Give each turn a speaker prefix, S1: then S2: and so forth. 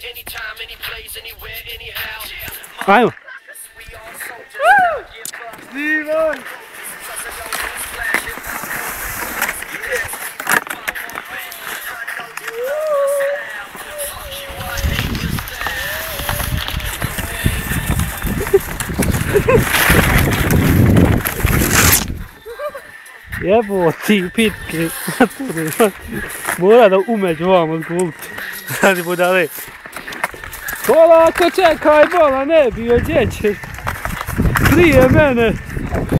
S1: Ajmo. Snimaj! Jebo ti pitke, mora da umeđu vam odguliti, radi budale. Polako čekaj, bola ne bio, gdje će? Prije mene.